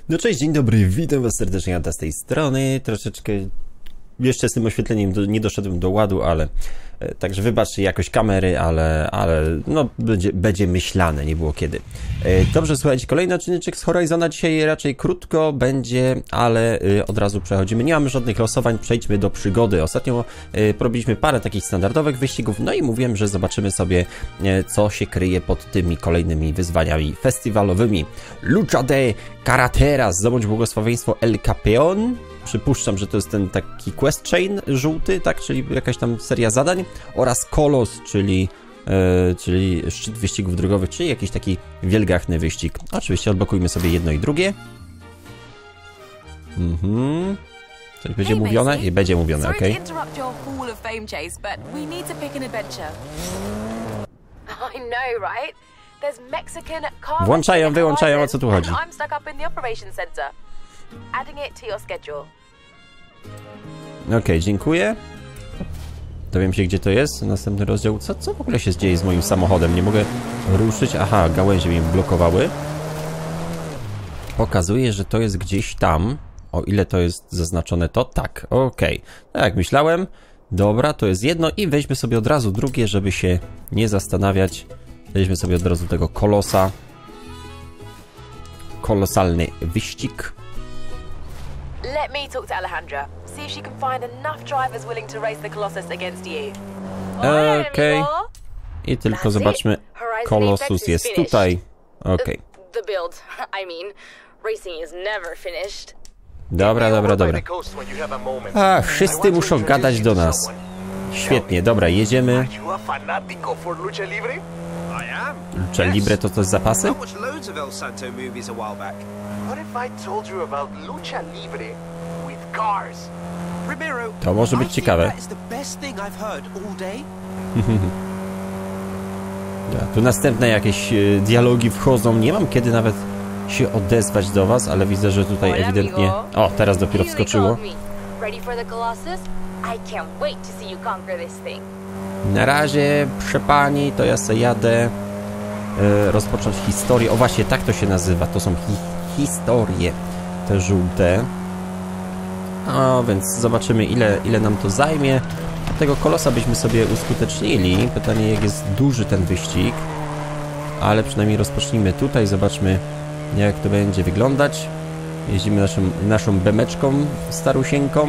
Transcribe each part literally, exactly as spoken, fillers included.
No cześć, dzień dobry, witam was serdecznie Anta z tej strony. Troszeczkę jeszcze z tym oświetleniem do, nie doszedłem do ładu, ale e, także wybaczcie jakość kamery, ale, ale no będzie, będzie myślane, nie było kiedy. E, dobrze, słuchajcie, kolejny odcinek z Horizona, dzisiaj raczej krótko będzie, ale e, od razu przechodzimy. Nie mamy żadnych losowań, przejdźmy do przygody. Ostatnio e, robiliśmy parę takich standardowych wyścigów, no i mówiłem, że zobaczymy sobie, e, co się kryje pod tymi kolejnymi wyzwaniami festiwalowymi. Lucha de Carreteras, zdobądź błogosławieństwo El Campeón. Przypuszczam, że to jest ten taki quest chain żółty, tak, czyli jakaś tam seria zadań, oraz Kolos, czyli, e, czyli szczyt wyścigów drogowych, czyli jakiś taki wielgachny wyścig. Oczywiście odblokujmy sobie jedno i drugie. Mhm. Coś będzie hey, mówione? I będzie mówione, okej. Okay. Włączają, wyłączają, o co tu chodzi? Okej, okay, dziękuję. Dowiem się, gdzie to jest. Następny rozdział. Co, co w ogóle się dzieje z moim samochodem? Nie mogę ruszyć. Aha, gałęzie mi blokowały. Pokazuje, że to jest gdzieś tam. O ile to jest zaznaczone, to tak. Okej. Okay. Tak jak myślałem. Dobra, to jest jedno. I weźmy sobie od razu drugie, żeby się nie zastanawiać. Weźmy sobie od razu tego kolosa. Kolosalny wyścig. Let me talk to Alejandra. See if she can find enough drivers willing to race the Colossus against you. Okej. Okay. I tylko zobaczmy. Colossus jest tutaj. Okej. Okay. The build. I mean, racing is never finished. Dobra, dobra, dobra. A, wszyscy muszą gadać do nas. Świetnie, dobra, jedziemy. Lucha Libre to coś zapasy? To może być ciekawe. Ja, tu następne jakieś e, dialogi wchodzą. Nie mam kiedy nawet się odezwać do was, ale widzę, że tutaj ewidentnie... O, teraz dopiero wskoczyło. Na razie, przepani, to ja se jadę e, rozpocząć historię. O właśnie, tak to się nazywa. To są hi historie, te żółte. O, więc zobaczymy, ile, ile nam to zajmie. Tego kolosa byśmy sobie uskutecznili. Pytanie, jak jest duży ten wyścig. Ale przynajmniej rozpocznijmy tutaj. Zobaczmy, jak to będzie wyglądać. Jeździmy naszą, naszą bemeczką starusieńką.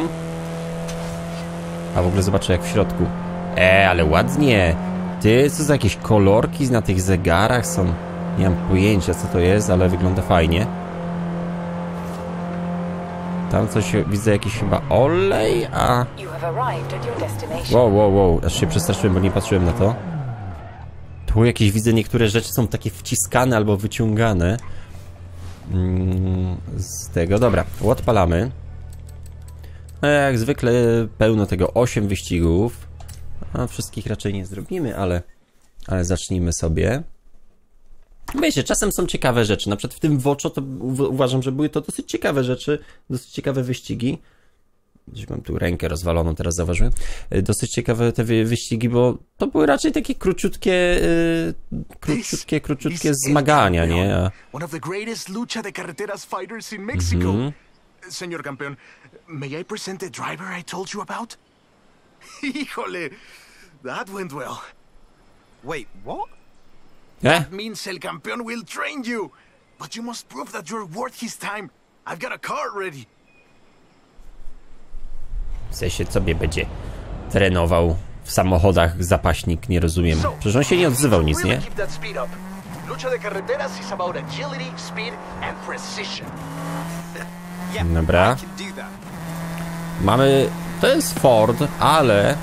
A w ogóle zobaczę, jak w środku. E, ale ładnie. Ty, co za jakieś kolorki na tych zegarach są? Nie mam pojęcia, co to jest, ale wygląda fajnie. Tam coś, widzę jakiś chyba olej, a... Wow, wow, wow, aż się przestraszyłem, bo nie patrzyłem na to. Tu jakieś, widzę, niektóre rzeczy są takie wciskane albo wyciągane. Mm, z tego, dobra, odpalamy. Jak zwykle pełno tego, osiem wyścigów. A wszystkich raczej nie zrobimy, ale, ale zacznijmy sobie. Wiecie, czasem są ciekawe rzeczy. Na przykład w tym Woczo to uważam, że były to dosyć ciekawe rzeczy, dosyć ciekawe wyścigi. Gdzieś mam tu rękę rozwaloną, teraz zauważyłem. Dosyć ciekawe te wyścigi, bo to były raczej takie króciutkie, yy, króciutkie, króciutkie zmagania, nie? A... One of the greatest lucha de carreteras fighters in Mexico. Mm-hmm. Señor campeón, may I present the driver I told you about? Híjole, that went well. Wait, what? Eh? That means El Campeón will train you, but you must prove that you're worth his time. I've got a car ready. W sensie, co mnie będzie trenował w samochodach zapaśnik, nie rozumiem. Przecież on się nie odzywał nic, nie? Dobra. Mamy... To jest Ford, ale...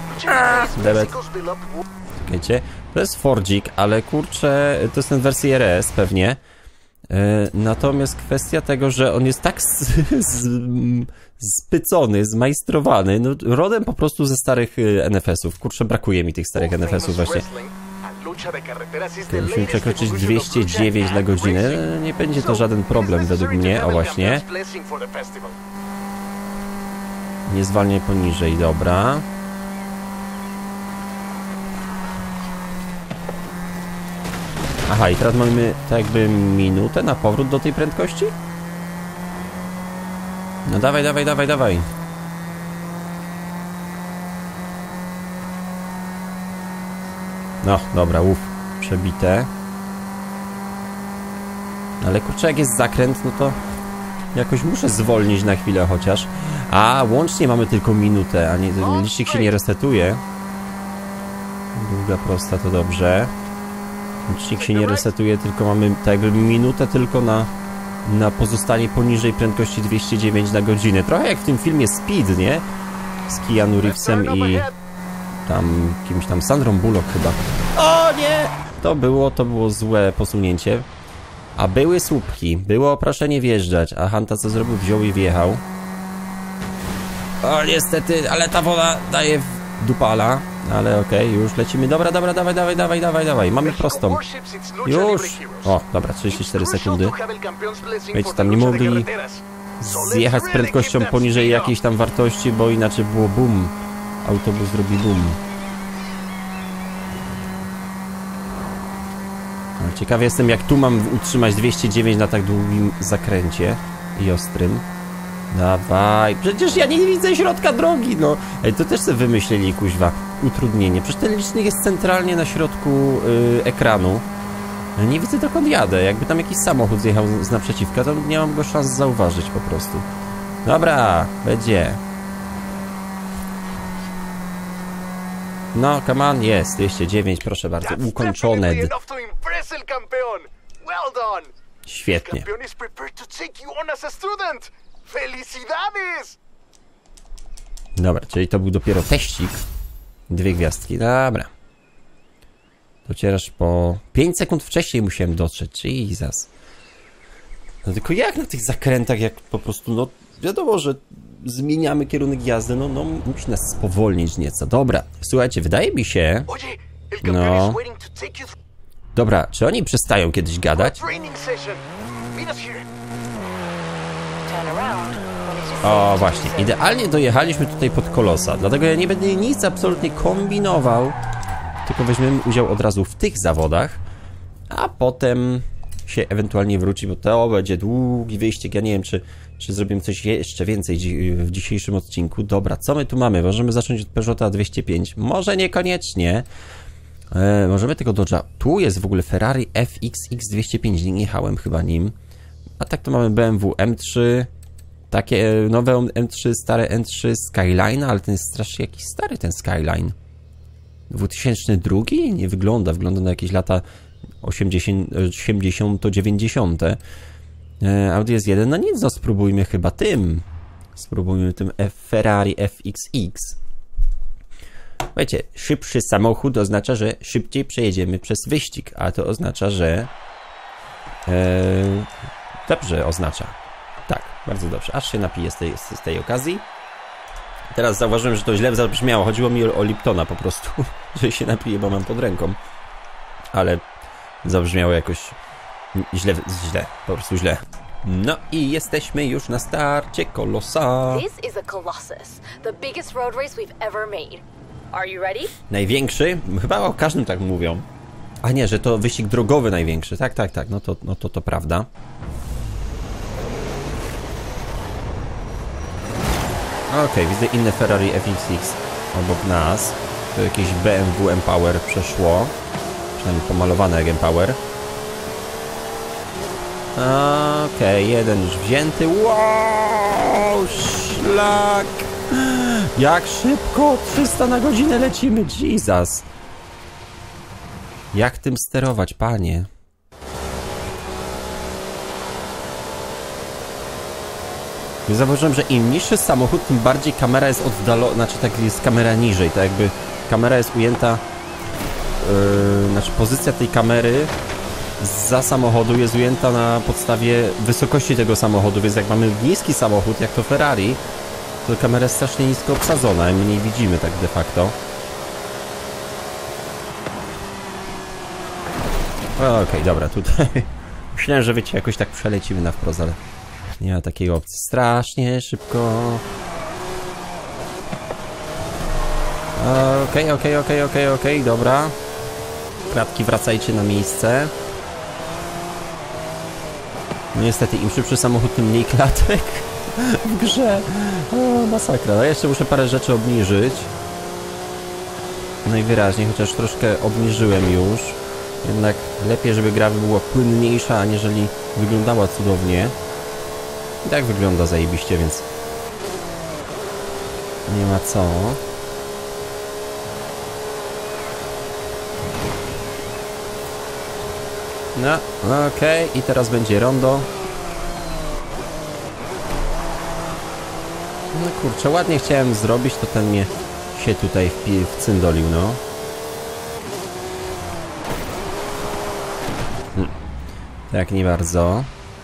Czekajcie. To jest Fordzik, ale kurczę, to jest ten wersji R S pewnie. Yy, natomiast kwestia tego, że on jest tak z, z, spycony, zmajstrowany, no, rodem po prostu ze starych N F S ów. Kurczę, brakuje mi tych starych N F S ów właśnie. Musimy przekroczyć dwieście dziewięć na godzinę. Nie będzie to żaden problem według mnie. O właśnie. Nie zwalniaj poniżej, dobra. Aha, i teraz mamy tak jakby minutę na powrót do tej prędkości? No dawaj, dawaj, dawaj, dawaj. No, dobra, uff, przebite. Ale kurczę, jak jest zakręt, no to jakoś muszę zwolnić na chwilę chociaż. A, łącznie mamy tylko minutę, a nie, ten licznik się nie resetuje. Długa, prosta, to dobrze. Licznik się nie resetuje, tylko mamy tak jakby minutę tylko na, na pozostanie poniżej prędkości dwieście dziewięć na godzinę. Trochę jak w tym filmie Speed, nie? Z Keanu Reevesem i tam kimś tam, Sandrą Bullock chyba. O nie! To było, to było złe posunięcie. A były słupki, było oproszenie wjeżdżać, a Hanta co zrobił? Wziął i wjechał. O niestety, ale ta woda daje w dupala. Ale okej, okay, już lecimy. Dobra, dobra, dawaj, dawaj, dawaj, dawaj, dawaj. Mamy prostą. Już! O, dobra, trzydzieści cztery sekundy. Wiecie, tam nie mogli zjechać z prędkością poniżej jakiejś tam wartości, bo inaczej było boom. Autobus zrobi boom. Ciekawy jestem, jak tu mam utrzymać dwieście dziewięć na tak długim zakręcie i ostrym. Dawaj, przecież ja nie widzę środka drogi, no. Ej, to też sobie wymyślili, kuźwa, utrudnienie. Przecież ten licznik jest centralnie na środku yy, ekranu. Ja nie widzę, dokąd jadę. Jakby tam jakiś samochód zjechał z naprzeciwka, to nie mam go szans zauważyć po prostu. Dobra, będzie. No, come on, jest, dwieście dziewięć, proszę bardzo, ukończone. Świetnie. Dobra, czyli to był dopiero teścik. Dwie gwiazdki, dobra. Docierasz po pięć sekund wcześniej musiałem dotrzeć, Jesus. No tylko jak na tych zakrętach, jak po prostu, no wiadomo, że zmieniamy kierunek jazdy, no, no musi nas spowolnić nieco. Dobra, słuchajcie, wydaje mi się... No... Dobra, czy oni przestają kiedyś gadać? O, właśnie, idealnie dojechaliśmy tutaj pod Kolosa, dlatego ja nie będę nic absolutnie kombinował, tylko weźmiemy udział od razu w tych zawodach, a potem się ewentualnie wróci, bo to będzie długi wyścig, ja nie wiem, czy, czy zrobimy coś jeszcze więcej dzi w dzisiejszym odcinku. Dobra, co my tu mamy? Możemy zacząć od Peugeota dwieście pięć, może niekoniecznie. E, możemy tego Dodge'a. Tu jest w ogóle Ferrari F X X dwieście pięć, nie jechałem chyba nim. A tak to mamy B M W M trzy, takie nowe M trzy, stare M trzy, Skyline, ale ten jest strasznie jakiś stary ten Skyline. dwa tysiące drugi? Nie wygląda, wygląda na jakieś lata osiemdziesiąte, dziewięćdziesiąte. E, Audi S jeden, no nic, no spróbujmy chyba tym. Spróbujmy tym F Ferrari F X X. Wiecie, szybszy samochód oznacza, że szybciej przejedziemy przez wyścig, a to oznacza, że... E, dobrze oznacza. Tak, bardzo dobrze. Aż się napiję z tej, z tej okazji. Teraz zauważyłem, że to źle zabrzmiało. Chodziło mi o Liptona po prostu, że się napiję, bo mam pod ręką. Ale zabrzmiało jakoś źle, źle, po prostu źle. No i jesteśmy już na starcie Kolosa. This is a Colossus, the biggest road race we've ever made. Are you ready? Największy? Chyba o każdym tak mówią. A nie, że to wyścig drogowy największy. Tak, tak, tak. No to, no to, to prawda. Okej, okay, widzę inne Ferrari F X X obok nas. To jakieś B M W M-Power przeszło. Przynajmniej pomalowane jak M-Power. Okej, okay, jeden już wzięty. Wow, szlak! Jak szybko! trzysta na godzinę lecimy, Jesus! Jak tym sterować, panie? Ja zauważyłem, że im niższy samochód, tym bardziej kamera jest oddalona, znaczy tak jest kamera niżej, tak jakby kamera jest ujęta, yy, znaczy pozycja tej kamery zza samochodu jest ujęta na podstawie wysokości tego samochodu, więc jak mamy niski samochód, jak to Ferrari, to kamera jest strasznie nisko obsadzona i my nie widzimy tak de facto. Okej, okay, dobra, tutaj myślałem, że wiecie, jakoś tak przelecimy na wprost, ale nie ma takiej opcji. Strasznie szybko. Okej, okej, okej, okej, okej, dobra. Kratki, wracajcie na miejsce. No niestety, im szybszy samochód, tym mniej klatek. w grze. O, masakra. No jeszcze muszę parę rzeczy obniżyć. Najwyraźniej, chociaż troszkę obniżyłem już. Jednak lepiej, żeby gra była płynniejsza, aniżeli wyglądała cudownie. I tak wygląda zajebiście, więc nie ma co. No, okej. Okay. I teraz będzie rondo. No kurczę, ładnie chciałem zrobić, to ten mnie się tutaj wcyndolił, no. Hmm. Tak, nie bardzo.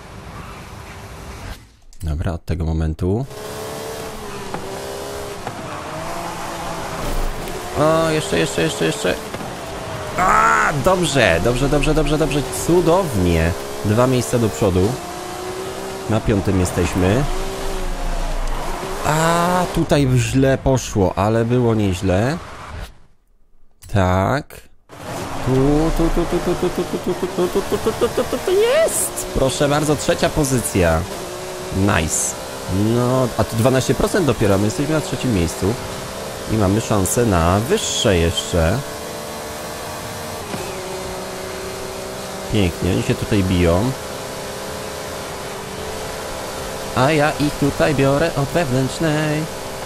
Dobra, od tego momentu. O, jeszcze, jeszcze, jeszcze, jeszcze. A, dobrze, dobrze, dobrze, dobrze, dobrze. Cudownie. Dwa miejsca do przodu. Na piątym jesteśmy. A, tutaj źle poszło, ale było nieźle. Tak. Tu, tu, tu, tu, tu, tu, tu, tu, tu, tu, tu, tu, tu, tu, tu, tu, jest! Proszę bardzo, trzecia pozycja. Nice. No, a tu dwanaście procent dopiero, my jesteśmy na trzecim miejscu. I mamy szansę na wyższe jeszcze. Pięknie, oni się tutaj biją. A ja ich tutaj biorę od wewnętrznej.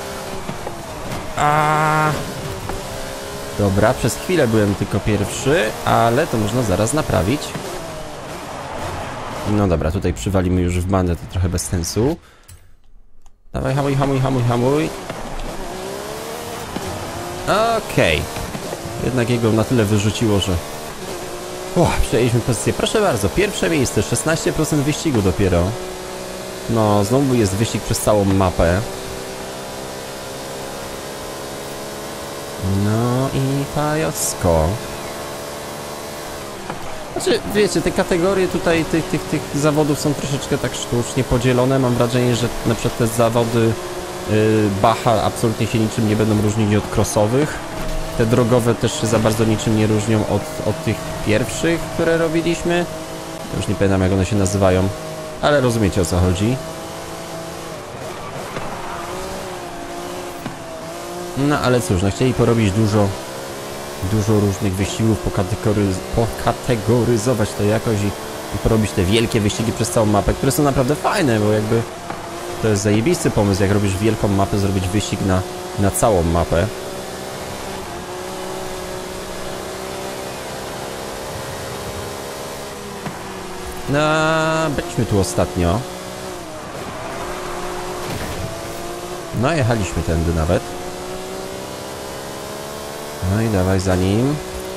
A. Dobra, przez chwilę byłem tylko pierwszy, ale to można zaraz naprawić. No dobra, tutaj przywalimy już w bandę, to trochę bez sensu. Dawaj, hamuj, hamuj, hamuj, hamuj. Okej. Okay. Jednak jego na tyle wyrzuciło, że... O, przejęliśmy pozycję. Proszę bardzo, pierwsze miejsce, szesnaście procent wyścigu dopiero. No, znowu jest wyścig przez całą mapę. No i fajosko. Znaczy, wiecie, te kategorie tutaj tych, tych, tych zawodów są troszeczkę tak sztucznie podzielone. Mam wrażenie, że na przykład te zawody yy, Bacha absolutnie się niczym nie będą różnić od crossowych. Te drogowe też się za bardzo niczym nie różnią od, od tych pierwszych, które robiliśmy. Już nie pamiętam, jak one się nazywają, ale rozumiecie, o co chodzi. No ale cóż, no chcieli porobić dużo dużo różnych wyścigów, pokategoryz pokategoryzować to jakoś i, i porobić te wielkie wyścigi przez całą mapę, które są naprawdę fajne, bo jakby to jest zajebisty pomysł, jak robisz wielką mapę, zrobić wyścig na, na całą mapę. No, byliśmy tu ostatnio. No, jechaliśmy tędy nawet. No i dawaj za nim.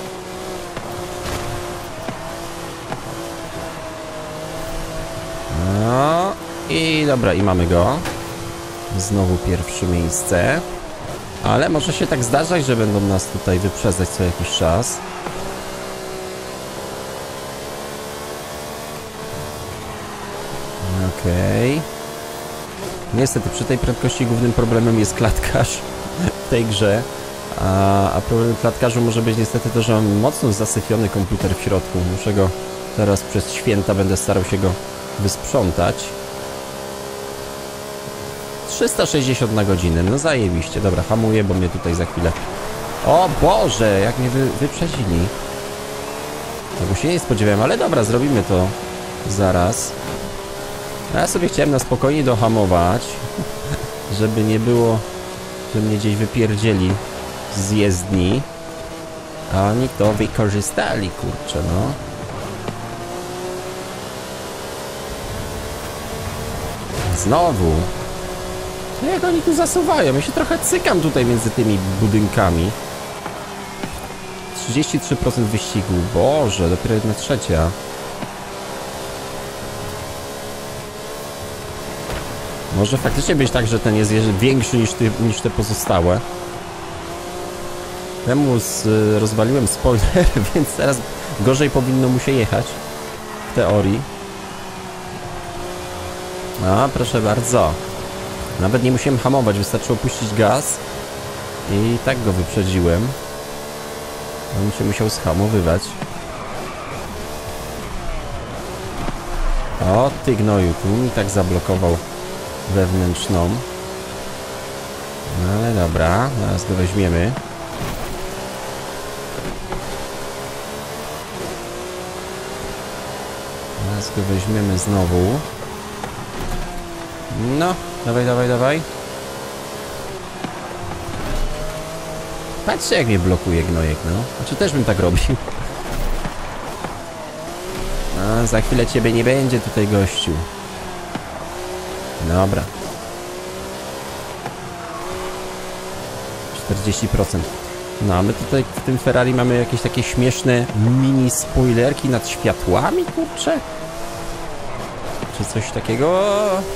No i dobra, i mamy go. Znowu pierwsze miejsce. Ale może się tak zdarzać, że będą nas tutaj wyprzedzać co jakiś czas. Okej. Okay. Niestety przy tej prędkości głównym problemem jest klatkarz w tej grze. A, a problem klatkarzu może być niestety to, że mam mocno zasyfiony komputer w środku. Muszę go teraz przez święta, będę starał się go wysprzątać. trzysta sześćdziesiąt na godzinę, no zajebiście. Dobra, hamuję, bo mnie tutaj za chwilę... O Boże, jak mnie wy, wyprzedzili. Tego się nie spodziewałem, ale dobra, zrobimy to zaraz. A ja sobie chciałem na spokojnie dohamować, żeby nie było, że mnie gdzieś wypierdzieli z jezdni. A oni to wykorzystali, kurczę, no. Znowu. No jak oni tu zasuwają? Ja się trochę cykam tutaj między tymi budynkami. trzydzieści trzy procent wyścigu. Boże, dopiero jedna trzecia. Może faktycznie być tak, że ten jest większy niż, ty, niż te pozostałe. Temu z, rozwaliłem spoiler, więc teraz gorzej powinno mu się jechać. W teorii. A, proszę bardzo. Nawet nie musiałem hamować, wystarczyło puścić gaz. I tak go wyprzedziłem. On się musiał schamowywać. O, ty gnoju, tu mi tak zablokował wewnętrzną. No ale dobra, zaraz go weźmiemy. Zaraz go weźmiemy znowu. No, dawaj, dawaj, dawaj. Patrzcie, jak mnie blokuje gnojek, no. Znaczy też bym tak robił. No, za chwilę ciebie nie będzie tutaj, gościu. Dobra. czterdzieści procent. No, a my tutaj w tym Ferrari mamy jakieś takie śmieszne mini spoilerki nad światłami, kurczę. Czy coś takiego?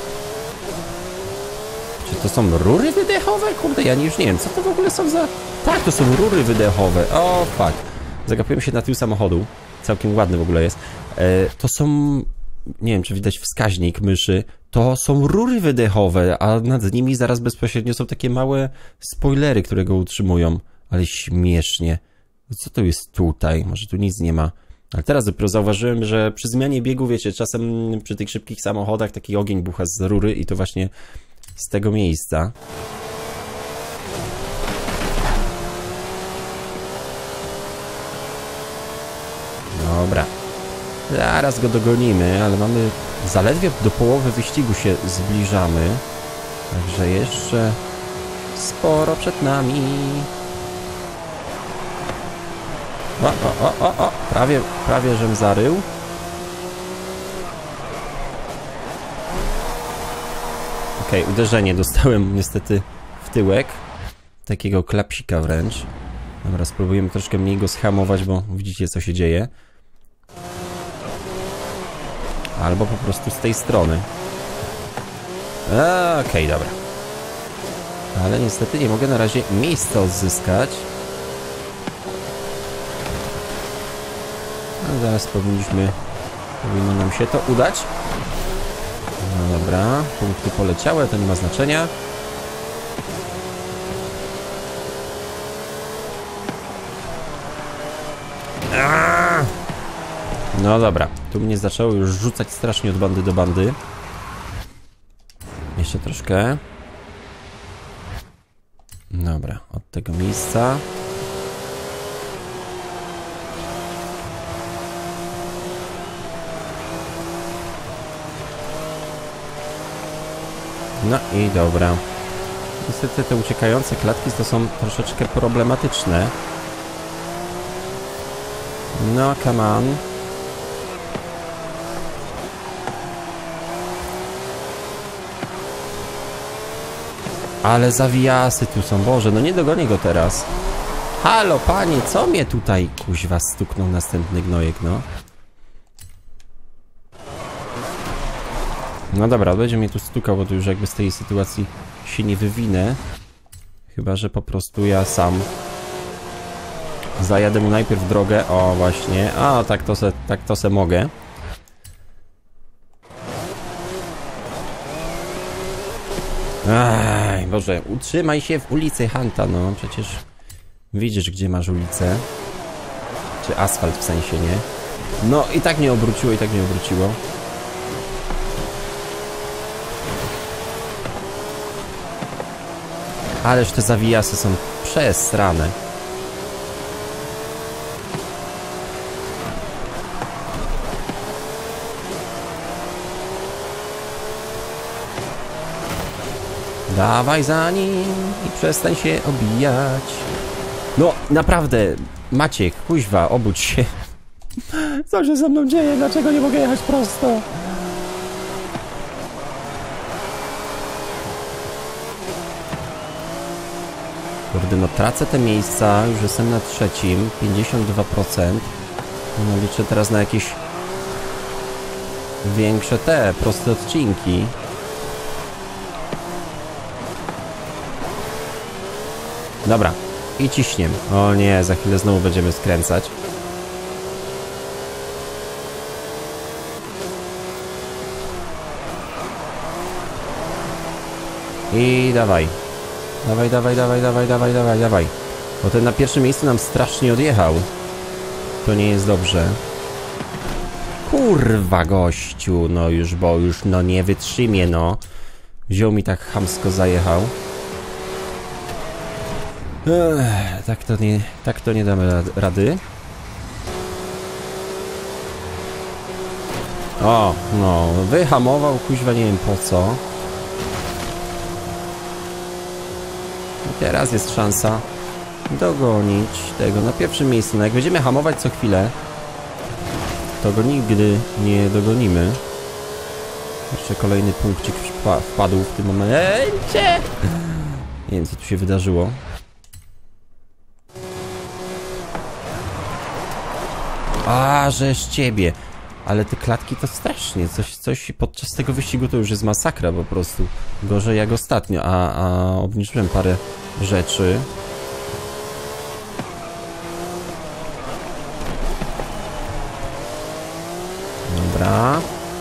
Czy to są rury wydechowe? Kurde, ja już nie wiem, co to w ogóle są za... Tak, to są rury wydechowe. O, fuck. Zagapiłem się na tył samochodu. Całkiem ładny w ogóle jest. E, to są... Nie wiem, czy widać wskaźnik myszy. To są rury wydechowe, a nad nimi zaraz bezpośrednio są takie małe spoilery, które go utrzymują. Ale śmiesznie. Co to jest tutaj? Może tu nic nie ma. Ale teraz dopiero zauważyłem, że przy zmianie biegu, wiecie, czasem przy tych szybkich samochodach taki ogień bucha z rury i to właśnie z tego miejsca. Dobra. Zaraz go dogonimy, ale mamy... Zaledwie do połowy wyścigu się zbliżamy. Także jeszcze sporo przed nami. O, o, o, o, o. Prawie, prawie żem zarył. Okej, okay, uderzenie dostałem niestety w tyłek. Takiego klapsika wręcz. Dobra, spróbujemy troszkę mniej go schamować, bo widzicie, co się dzieje. Albo po prostu z tej strony. Okej, okay, dobra. Ale niestety nie mogę na razie miejsca odzyskać. A zaraz powinniśmy... Powinno nam się to udać. No dobra, punkty poleciały, to nie ma znaczenia. Aaaa! No dobra, tu mnie zaczęło już rzucać strasznie od bandy do bandy. Jeszcze troszkę. Dobra, od tego miejsca. No i dobra. Niestety te uciekające klatki to są troszeczkę problematyczne. No, come on. Ale zawijasy tu są, Boże, no nie dogonię go teraz. Halo, panie, co mnie tutaj, kuźwa, stuknął następny gnojek, no. No dobra, będzie mnie tu stukał, bo tu już jakby z tej sytuacji się nie wywinę. Chyba że po prostu ja sam zajadę mu najpierw drogę. O, właśnie. A, tak to se, tak to se mogę. Aj, Boże, utrzymaj się w ulicy Hanta, no przecież widzisz, gdzie masz ulicę. Czy asfalt w sensie, nie? No i tak mnie obróciło, i tak mnie obróciło. Ależ te zawijasy są przesrane. Dawaj za nim i przestań się obijać. No, naprawdę, Maciek, kuźwa, obudź się. Co się ze mną dzieje? Dlaczego nie mogę jechać prosto? Kurde, no tracę te miejsca, już jestem na trzecim, pięćdziesiąt dwa procent. No liczę teraz na jakieś większe te, proste odcinki. Dobra, i ciśniem. O nie, za chwilę znowu będziemy skręcać. I dawaj. Dawaj, dawaj, dawaj, dawaj, dawaj, dawaj, dawaj. Bo ten na pierwszym miejscu nam strasznie odjechał. To nie jest dobrze. Kurwa, gościu, no już, bo już, no nie wytrzymie, no. wziął mi tak chamsko zajechał. Ech, tak to nie, tak to nie damy rady. O, no, wyhamował, kuźwa, nie wiem po co. I teraz jest szansa dogonić tego na pierwszym miejscu. No jak będziemy hamować co chwilę, to go nigdy nie dogonimy. Jeszcze kolejny punkcik wpadł w tym momencie. Nie wiem, co tu się wydarzyło. A, żeż ciebie. Ale te klatki to strasznie. Coś, coś podczas tego wyścigu to już jest masakra po prostu. Gorzej jak ostatnio. A, a obniżyłem parę rzeczy. Dobra.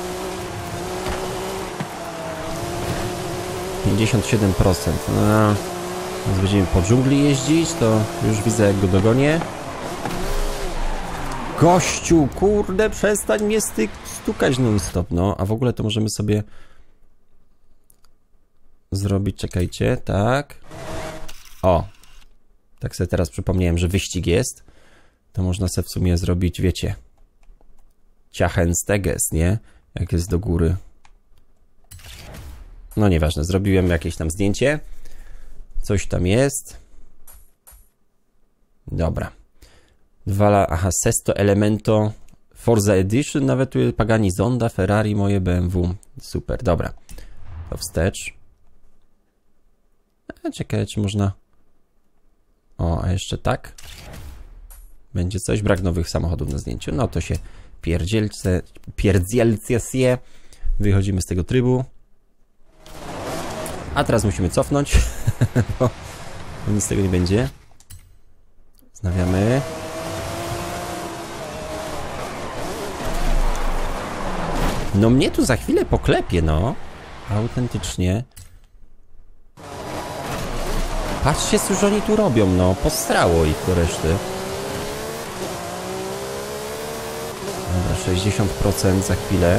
pięćdziesiąt siedem procent. No, teraz będziemy po dżungli jeździć, to już widzę, jak go dogonię. Gościu, kurde, przestań mnie styk stukać non-stop. No, a w ogóle to możemy sobie zrobić, czekajcie, tak. O, tak sobie teraz przypomniałem, że wyścig jest. To można sobie w sumie zrobić, wiecie, ciachensteges, nie? Jak jest do góry. No nieważne, zrobiłem jakieś tam zdjęcie. Coś tam jest. Dobra. Dwa, aha, Sesto Elemento Forza Edition, nawet tu jest Pagani Zonda, Ferrari, moje B M W. Super, dobra. To wstecz. A, czekaj, czy można... O, a jeszcze tak? Będzie coś, brak nowych samochodów na zdjęciu. No to się pierdzielce, pierdzielce się. Wychodzimy z tego trybu. A teraz musimy cofnąć, bo nic z tego nie będzie. Znawiamy. No mnie tu za chwilę poklepie, no. Autentycznie. Patrzcie, cóż oni tu robią, no. Postrało ich do reszty. Dobra, sześćdziesiąt procent za chwilę.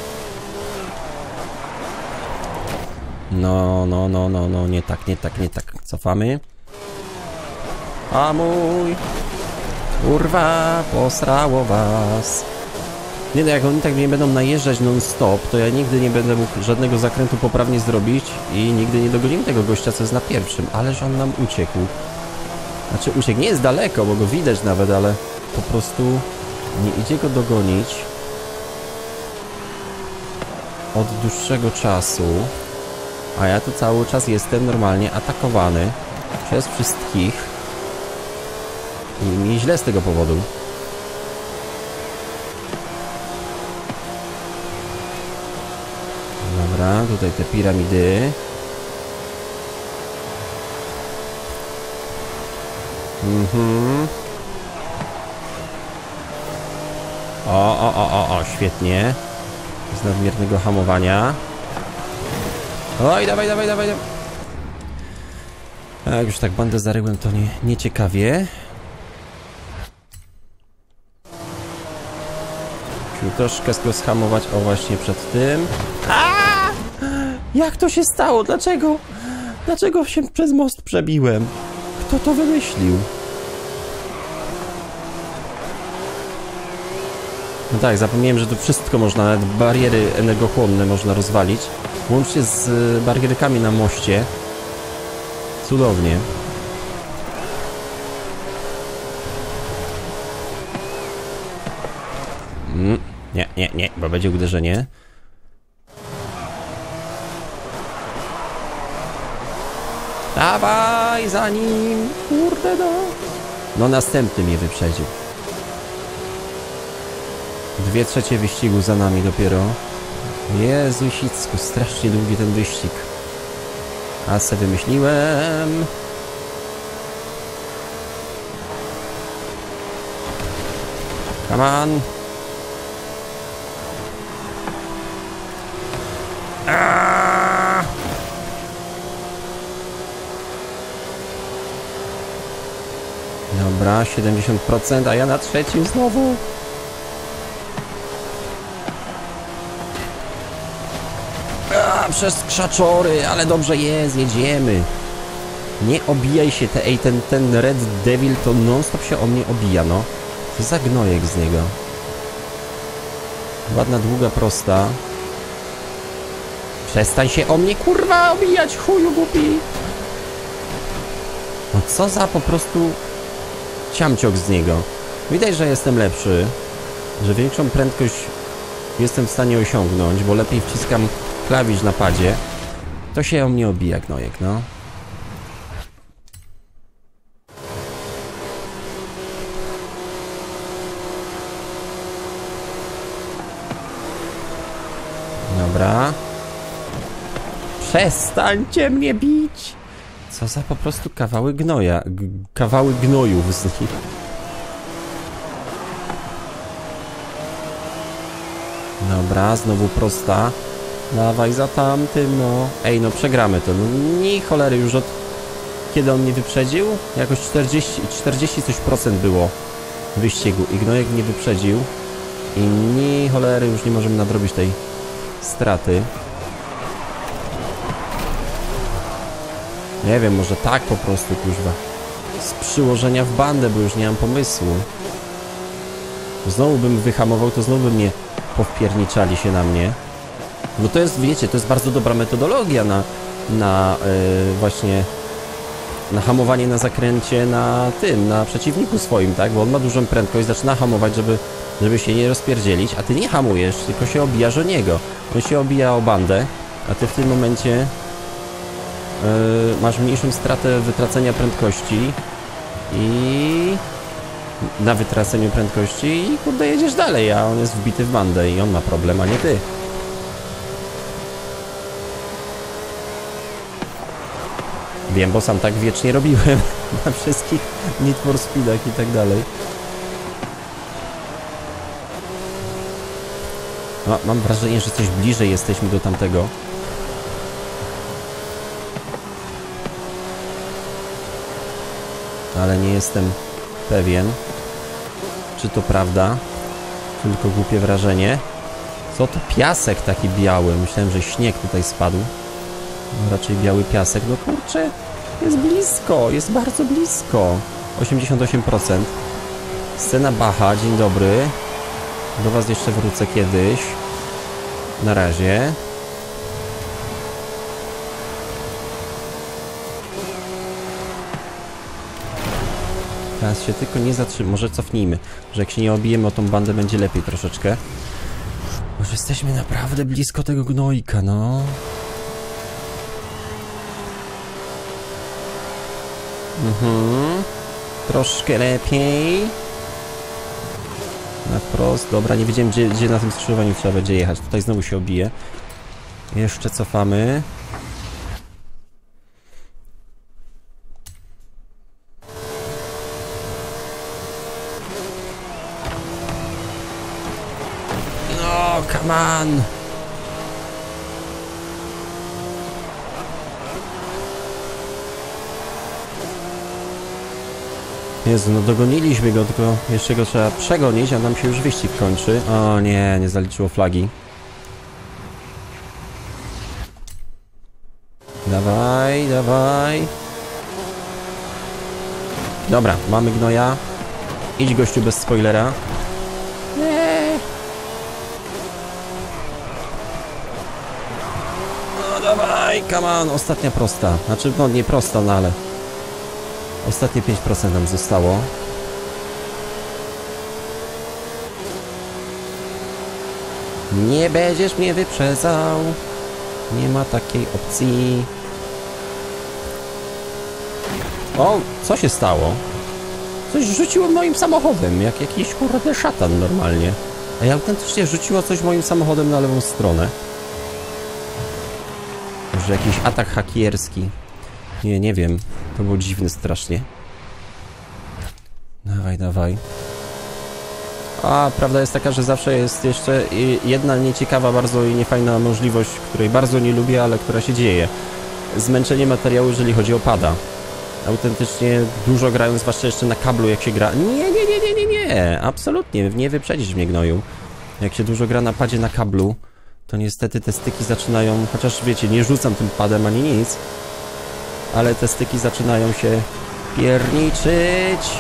No, no, no, no, no, nie tak, nie tak, nie tak. Cofamy. A mój. Kurwa, posrało was. Nie no, jak oni tak mnie będą najeżdżać non-stop, to ja nigdy nie będę mógł żadnego zakrętu poprawnie zrobić i nigdy nie dogonimy tego gościa, co jest na pierwszym. Ależ on nam uciekł. Znaczy, uciekł nie jest daleko, bo go widać nawet, ale po prostu nie idzie go dogonić od dłuższego czasu. A ja tu cały czas jestem normalnie atakowany przez wszystkich i mi źle z tego powodu. Dobra, tutaj te piramidy. Mhm. O, o, o, o, o, świetnie. Z nadmiernego hamowania. Oj, dawaj, dawaj, dawaj, dawaj. A jak już tak bandę zaryłem, to nie, nie ciekawie. Musimy troszkę go schamować, o właśnie przed tym. A! Jak to się stało? Dlaczego? Dlaczego się przez most przebiłem? Kto to wymyślił? No tak, zapomniałem, że tu wszystko można, nawet bariery energochłonne można rozwalić. Łącznie z barierkami na moście. Cudownie. Mm, nie, nie, nie, bo będzie uderzenie. Dawaj za nim! Kurde no! No następny mnie wyprzedził. Dwie trzecie wyścigu za nami dopiero. Jezusicku, strasznie długi ten wyścig. A se wymyśliłem. Come on. Aaaa! Dobra, siedemdziesiąt procent, a ja na trzecim znowu. A, przez krzaczory, ale dobrze jest, jedziemy. Nie obijaj się, te, ej, ten, ten Red Devil to non stop się o mnie obija, no. Co za gnojek z niego. Ładna, długa, prosta. Przestań się o mnie, kurwa, obijać, chuju głupi. No co za po prostu ciamciok z niego. Widać, że jestem lepszy, że większą prędkość jestem w stanie osiągnąć, bo lepiej wciskam klawisz na padzie. To się o mnie obija, gnojek, no. Dobra. Przestańcie mnie bić! Co za po prostu kawały gnoja. G kawały gnojów z nich. Dobra, znowu prosta. Dawaj za tamtym, no. Ej, no przegramy to. No nie cholery, już od... Kiedy on mnie wyprzedził? Jakoś czterdzieści, czterdzieści coś procent było wyścigu. I gnojek mnie wyprzedził. I nie cholery, już nie możemy nadrobić tej straty. Nie wiem, może tak po prostu, kuźwa. Z przyłożenia w bandę, bo już nie mam pomysłu. Znowu bym wyhamował, to znowu by mnie powpierniczali się na mnie. No to jest, wiecie, to jest bardzo dobra metodologia na, na yy, właśnie na hamowanie na zakręcie na tym, na przeciwniku swoim, tak? Bo on ma dużą prędkość, zaczyna hamować, żeby, żeby się nie rozpierdzielić, a ty nie hamujesz, tylko się obijasz o niego. On się obija o bandę, a ty w tym momencie yy, masz mniejszą stratę wytracenia prędkości i na wytraceniu prędkości i kurde jedziesz dalej, a on jest wbity w bandę i on ma problem, a nie ty. Wiem, bo sam tak wiecznie robiłem na wszystkich Need for Speedach i tak dalej. No, mam wrażenie, że coś bliżej jesteśmy do tamtego. Ale nie jestem pewien, czy to prawda, czy tylko głupie wrażenie. Co to piasek taki biały? Myślałem, że śnieg tutaj spadł. No, raczej biały piasek. No kurczę, jest blisko, jest bardzo blisko. osiemdziesiąt osiem procent. Scena Bacha, dzień dobry. Do was jeszcze wrócę kiedyś. Na razie. Teraz się tylko nie zatrzymamy. Może cofnijmy, że jak się nie obijemy o tą bandę, będzie lepiej troszeczkę. Może jesteśmy naprawdę blisko tego gnojka, no. Mhm. Troszkę lepiej. Na wprost. Dobra, nie wiedziałem, gdzie, gdzie na tym skrzyżowaniu trzeba będzie jechać. Tutaj znowu się obije. Jeszcze cofamy. No, come on! Jezu, no dogoniliśmy go, tylko jeszcze go trzeba przegonić, a nam się już wyścig kończy. O nie, nie zaliczyło flagi. Dawaj, dawaj. Dobra, mamy gnoja. Idź gościu bez spoilera. Nie. No dawaj, come on, ostatnia prosta. Znaczy, no nie prosta, no ale... Ostatnie pięć procent nam zostało. Nie będziesz mnie wyprzedzał. Nie ma takiej opcji. O, co się stało? Coś rzuciło moim samochodem, jak jakiś kurde szatan normalnie. A ja autentycznie rzuciło coś moim samochodem na lewą stronę. Może jakiś atak hakierski. Nie, nie wiem. To było dziwne strasznie. Dawaj, dawaj. A prawda jest taka, że zawsze jest jeszcze jedna nieciekawa bardzo i niefajna możliwość, której bardzo nie lubię, ale która się dzieje. Zmęczenie materiału, jeżeli chodzi o pada. Autentycznie dużo grając, zwłaszcza jeszcze na kablu, jak się gra... Nie, nie, nie, nie, nie, nie. Absolutnie. Nie wyprzedzisz mnie, gnoju. Jak się dużo gra na padzie na kablu, to niestety te styki zaczynają, chociaż wiecie, nie rzucam tym padem ani nic, ale te styki zaczynają się pierniczyć.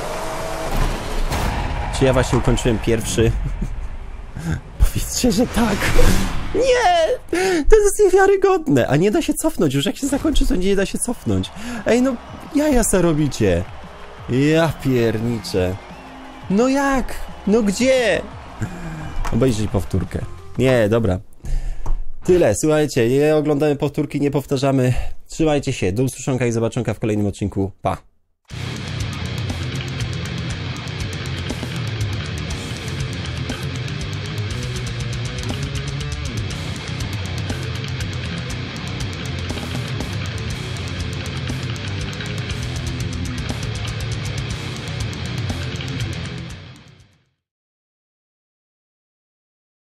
Czy ja właśnie ukończyłem pierwszy? Powiedzcie, że tak. Nie! To jest niewiarygodne. A nie da się cofnąć. Już jak się zakończy, to nie da się cofnąć. Ej, no jaja se robicie. Ja pierniczę. No jak? No gdzie? Obejrzyj powtórkę. Nie, dobra. Tyle, słuchajcie, nie oglądamy powtórki, nie powtarzamy. Trzymajcie się, do usłyszonka i zobaczonka w kolejnym odcinku. Pa!